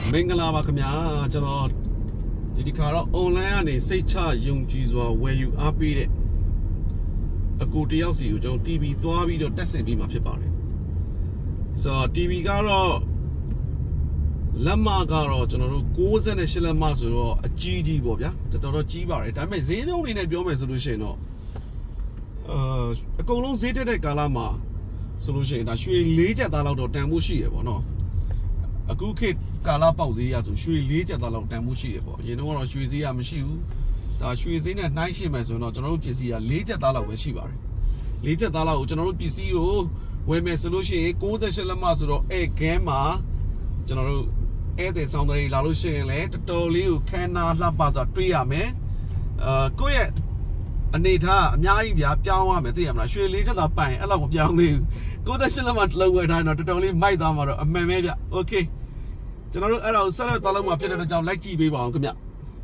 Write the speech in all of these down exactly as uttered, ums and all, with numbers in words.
မင်္ဂလာပါခင်ဗျာကျွန်တော်ဒီဒီခါတော့ online ကနေစိတ်ချယုံကြည်စွာဝယ်ယူအားပေးတဲ့အကူတယောက်စီကိုကျွန်တော် T V သွားပြီးတော့တက်ဆင်ပြီးမှဖြစ်ပါတယ်ဆိုတော့ T V ကတော့လက်မကတော့ကျွန်တော်တို့ninety-eightလက်မဆိုတော့အကြီးကြီးပေါ့ဗျာတော်တော်ကြီးပါတယ်ဒါပေမဲ့ဈေးနှုန်းလေးနဲ့ပြောမယ်ဆိုလို့ရှိရင်တော့အာအကုန်လုံးဈေးတက်တဲ့ကာလမှာဆိုလို့ရှိရင်ဒါရွှေ၄ကျပ်သားလောက်တော့တန်ဖို့ရှိရပေါ့နော်အခုခေတ်ကာလပေါက်ဈေးရဆိုရွှေ၄ကျပ်သားလောက်တန်ဖို့ရှိရပေါ့အရင်တော့ရွှေဈေးကမရှိဘူးဒါရွှေဈေးနဲ့နှိုင်းရှင်းမယ်ဆိုရင်တော့ကျွန်တော်တို့ပစ္စည်းက၄ကျပ်သားလောက်ပဲရှိပါတယ်၄ကျပ်သားလောက်ကိုကျွန်တော်တို့ပစ္စည်းကိုဝယ်မယ်ဆိုလို့ရှိရင်ninety-eightလက်မဆိုတော့အဲဂန်းမှာကျွန်တော်တို့ဧည့်သည်ဆောင်တွေလာလို့ရှိရင်လည်းတော်တော်လေးကိုခန်းနာလှပစွာတွေးရမယ်အာကိုယ့်ရဲ့အနေထားအများကြီးဗျာပြောင်းရမယ်သိရမလားရွှေလေးချက်သာပိုင်အဲ့လောက်မပြောင်းသေးဘူးninety-eightလက်မတစ်လုံးဝယ်ထားရင်တော့တော်တော်လေးမိုက်သွားမှာတော့အမှန်ပဲဗျโอเคကျွန်တော်တို့အဲ့ဒါကိုဆက်လက်သွားလို့မှာဖြစ်တဲ့အတွက်ကြောင့်လိုက်ကြည့်ပေးပါအောင်ခင်ဗျ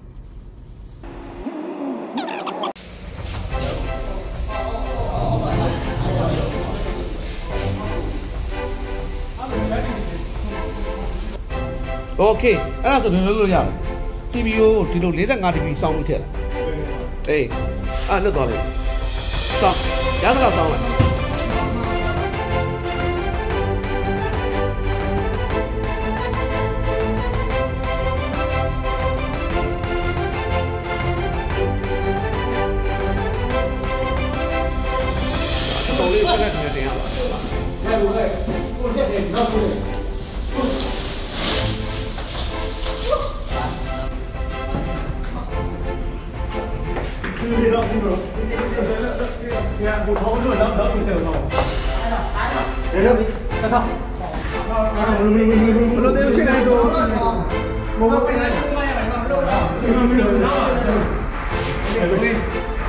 โอเคအဲ့ဒါဆိုတော့လုပ်လို့ရတယ် T V ကိုဒီလိုforty-five ဒီဂရီစောင်းပြီးထည့်လိုက်အေးအဲ့လွတ်သွားလိုက်စောင်းရသလားစောင်းလိုက်တော်လေးတက်နေတယ်ရပါဘယ်လိုလဲကိုရက်တယ်နောက်ကိုဒီတော့ဒီတော့ဒီကဘူထောင်းလို့တော့တော့ဒီတော့အဲ့ဒါအဲ့ဒါဒီတော့အားလုံးမင်းမင်းမင်းဘလို့တေးရှိနေတော့မောကပြန်လိုက်မရပါဘူးလို့တော့ဒီလိုမျိုးတော့အဲ့ဒါလေး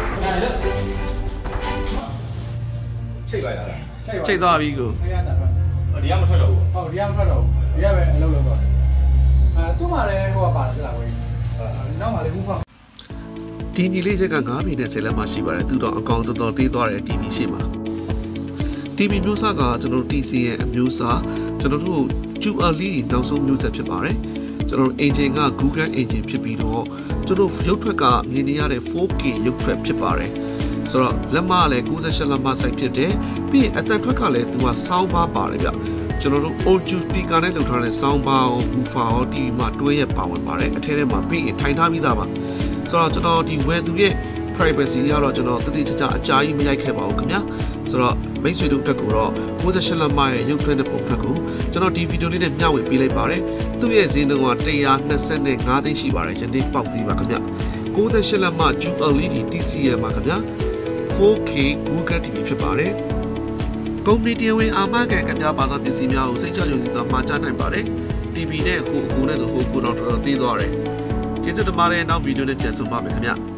ချိတ်လိုက်တာချိတ်သွားပြီကိုဒီကမထွက်တော့ဘူးဟုတ်ဒီကမထွက်တော့ဘူးဒီကပဲအလုပ်လုပ်တော့အဲသူ့မှာလည်းဟိုကပါတယ်လားကိုနောက်မှာလည်းဘူးဖောက်ဒီညီလေးချက်ကnineပေနဲ့tenလက်မှရှိပါတယ်သူတော့အကောင်တော်တော်သေးသွားတဲ့ T V ရှိမှာ T V မျိုးစားကကျွန်တော်တို့ T C ရဲ့အမျိုးစားကျွန်တော်တို့ Dual လေးနောက်ဆုံးမျိုးဆက်ဖြစ်ပါတယ်ကျွန်တော်တို့ engine က Google engine ဖြစ်ပြီးတော့ကျွန်တော်ရုပ်ထွက်ကမြင်နေရတဲ့ four K ရုပ်ထွက်ဖြစ်ပါတယ်ဆိုတော့လက်မကလည်းninety-eightလက်မ size ဖြစ်တယ်ပြီးရင်အသံထွက်ကလည်းသူက sound bar ပါတယ်ဗျကျွန်တော်တို့ audio speaker နဲ့လုပ်ထားတဲ့ sound bar ကို woofer ရော T V မှာတွဲရပါဝင်ပါတယ်အထဲထဲမှာပြီးရင်ထိုင်ထားပြီးသားပါဆိုတော့ကျွန်တော်ဒီဝယ်သူရဲ့ privacy ကတော့ကျွန်တော်တတိကျကျအကြာကြီးမရိုက်ခဲ့ပါဘူးခင်ဗျာဆိုတော့မိတ်ဆွေတို့အတွက်ကိုတော့ninety-eightလက်မရဲ့ရုပ်ထွန်းတဲ့ပုံဖက်ကိုကျွန်တော်ဒီဗီဒီယိုလေးနဲ့မျှဝေပေးလိုက်ပါတယ်သူ့ရဲ့ဈေးနှုန်းကone hundred twenty-fiveသိန်းရှိပါတယ်ယနေ့ပေါက်သေးပါခင်ဗျာninety-eightလက်မ Dual လေးဒီ T C ရဲ့မှာခင်ဗျာfour K Google T V ဖြစ်ပါတယ်ကုမ္ပဏီတရားဝင်အာမခံကပြပါသောပစ္စည်းများကိုစိတ်ချယုံကြည်စွာမှာကြားနိုင်ပါတယ် T V နဲ့ဟိုအကူနဲ့ဆိုဟိုကူတော့တော်တော်သေးသွားတယ်ကျေးဇူးတင်ပါတယ်နောက်ဗီဒီယိုနဲ့ပြန်ဆုံပါမယ်ခင်ဗျာ